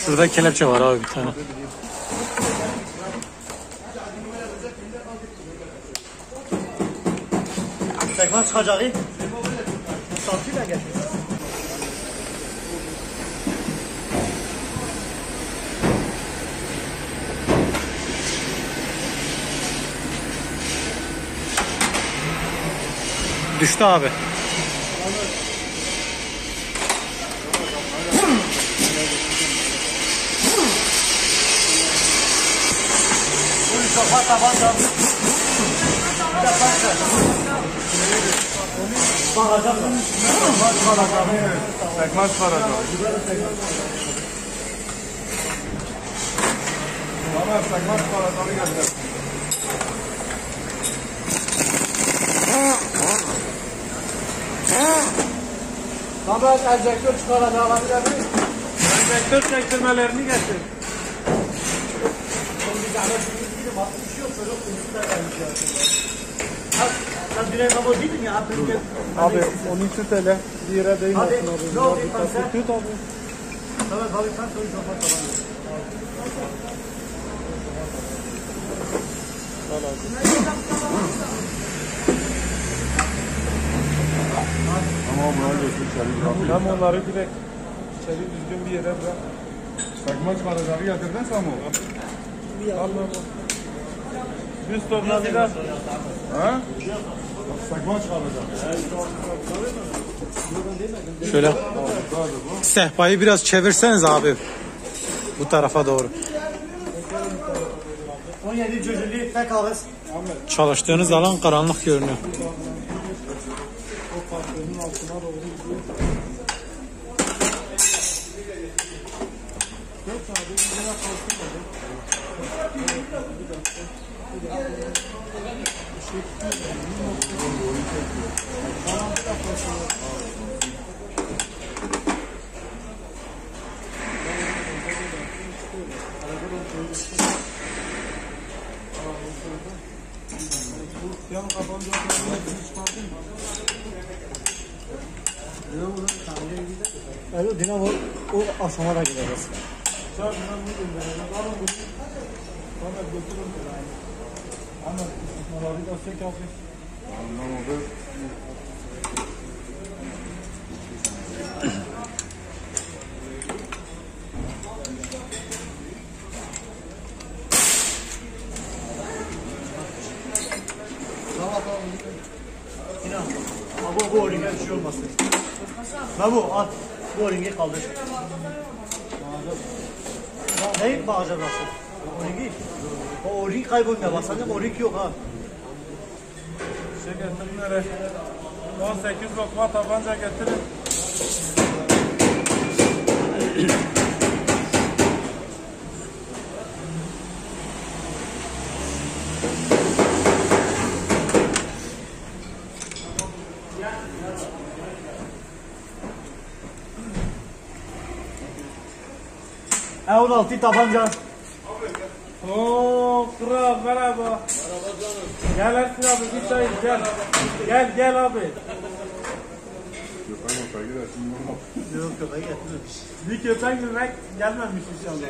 Şurada kelepçe var abi bir tane. Tekman çıkacağı. Saatliyle gel. Düştü abi. Kafa tabanca. Bağacak mı? Tekman çıkaracağım. Tamam, tekman çıkaracağım geldi. Tamam, enjektör çıkaracağım alabilir miyim? Enjektör çektirmelerini getir. Sen direğe kabul değildin ya. Abi 12 TL bir yere değil Hadi, aslında. ne oldu sen? Tut abi. Tamam, balık sen sonuç kapat tamam. Tamam, buna götür içeri bırak. Tam onları direkt içeri düzgün bir yere bırak. Tekman çıkaracağını getirdin sen mi? Allah. Düz tornavida. Ha? Tekman çıkaracağım. Şöyle sehpayı biraz çevirseniz abi. Bu tarafa doğru. 17 cücülü tek ağız. Çalıştığınız alan karanlık görünüyor. Evet, dinamo o aşamada gideriz. Bu oringe bir şey olmasın. Bu at. Bu oringeyi kaldır. Neyi bağacağız nasıl? Oringi. O oring kaybolmuyor. Bak sanırım oring yok ha. Şey getirin nereye? 18 lokma tabanca getirin. E16 tabanca. Oo kral merhaba. Merhaba canım. Gel Ersin abi bir çay gel. Gel abi. Yok köpeği getirmemiş. Bir köpek yemek gelmemiş inşallah.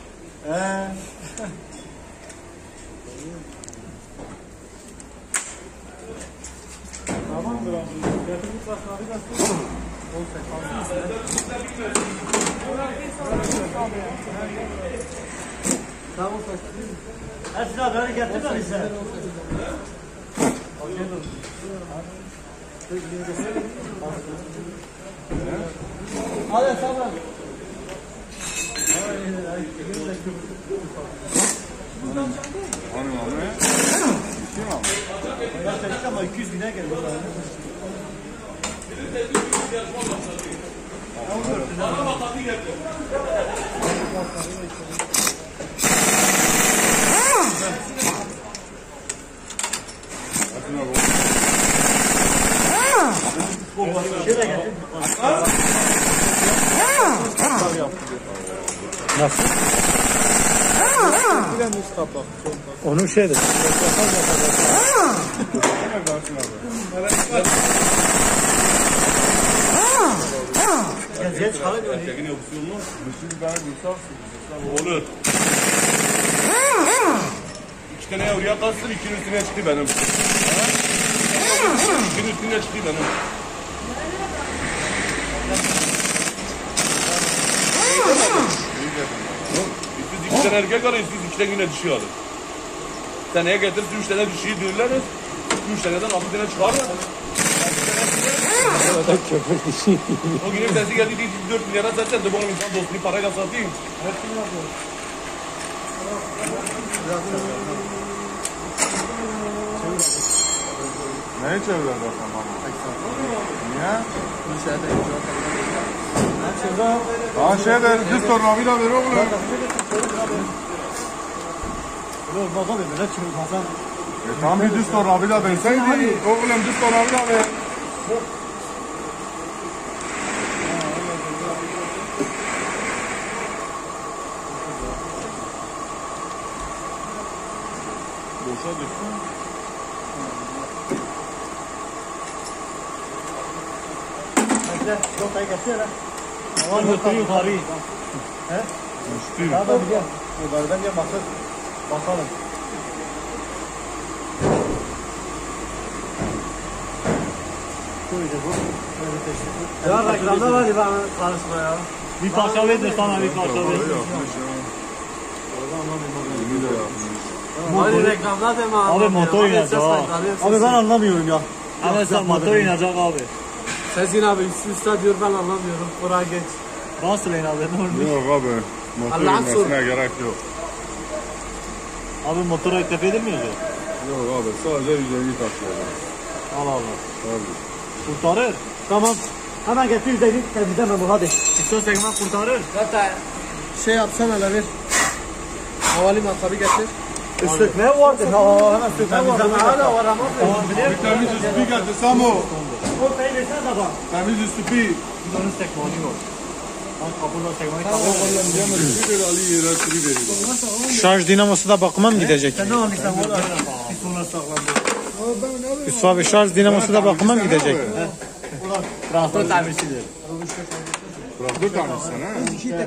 Tamamdır abi. Getirdik basın abi nasıl? Tamam. Ersin abi hadi getirme bize. Hadi tamam. Hanım abi. Bir şey mi abi? Gerçekten ama 200 bine geldi. Nasıl? Bilemiyoruz kapak. Onun şeydir. Değil mi Ersin abi? Geziye çıkarın onu. Tekin opsiyon mu? Müşteri bana gülsarsın. Olur. 2 tane oraya kalsın, 2'nin üstüne çıktı benim. 2'nin üstüne çıktı benim. Biz 2 tane erkek arayız, biz 2 tane yine dişi alır. Seneye getirsin 3 tane dişiyi düğürleriz. 3 taneden 6 tane çıkarır. O günün sesi geldi 4 milyara zaten de bu insan dostunu parayla satayım. Neye çevirdin sen bana? Niye? Ha şey de düz tornavıyla ver oğlum. Baba be böyle çıkmazsan. Tam bir düz tornavıyla verseydi oğlum düz tornavıyla ver. Boşa düştün. Bekle. Yok ay geçiyor lan. Aman götürü yukarı. He? Düştü. Daha da biliyorum. Yukarıdan gel bakın. Bakalım. Şöyle bu. Böyle teşekkür. Ya reklamda var ya bana karışma ya. Bir parça ver de sana bir parça ver. Hadi reklamda deme abi. Abi motor inecek ha. Abi ben anlamıyorum ya. Ama sen motor inecek abi. Sezgin abi üst diyor ben anlamıyorum. Buraya geç. Nasıl in abi? Yok abi. Motor Allah'ın inmesine gerek yok. Abi motoru eklefe edilmiyor ya. Yok abi sadece yüzeyi taşıyacak. Allah Allah. Tabii. Kurtarır. Tamam. Hemen getir yüzeyini temizleme bu hadi. İstiyor segment kurtarır. Zaten şey yapsana hele bir. Havalimanı tabi getir. Üstlük ne vardı? Ha hemen üstlük temizleme. Hala var ama. Tamam biliyor Bir temiz üstü getir Samo. O sayı versene de bak. Temiz üstü bir. Bunun segmanı yok. Bak kapıda segmanı Oğlum diyemez. Bir Ali yere sürü veriyor. Şarj dinamosu da bakıma mı gidecek? Sen ne almışsan o da bir sonra saklandı. Yusuf abi şarj dinamosu da bakıma mı gidecek? Traktör tamirçidir. Traktör tanışsın ha.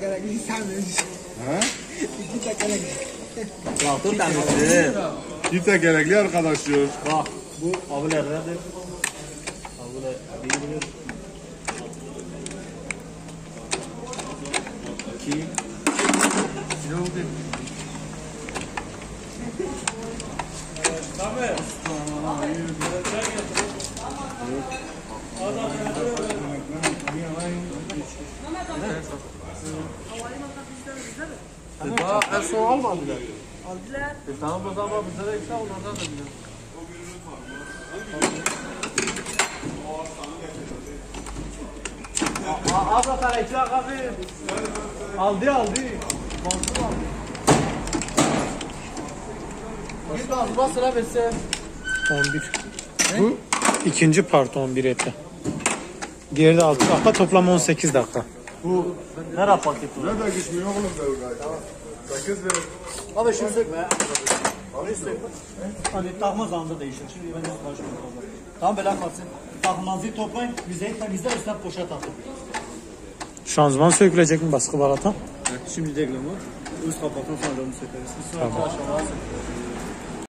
Ha? Traktör tamirçidir. Bir tek gerekli arkadaşlar. Bak bu abilerdendir. Abiler iyi bilir. 2 En son almadılar. Aldılar. Tamam o zaman bize de ikna onlardan da biliyorum. Abla karakter abi. Aldı. Monsun aldı. Bir de azma sıra verse. 11. Bu ikinci part 11 eti. Diğeri de 6 dakika, toplam 18 dakika. Bu nere paket bu? Nerede gitmiyor oğlum Belgrad? 8 ver. Abi şimdi sökme. Abi sökme. Hani takma zamanında değişir. Şimdi ben de karışmıyorum fazla. Tamam böyle kalsın. Takmanızı toplayın. Yüzeyi temizle üstüne poşet atın. Şanzıman sökülecek mi baskı balata? Şimdi değil mi? Üst kapatın sonra onu sökeriz. Sonra aşağıya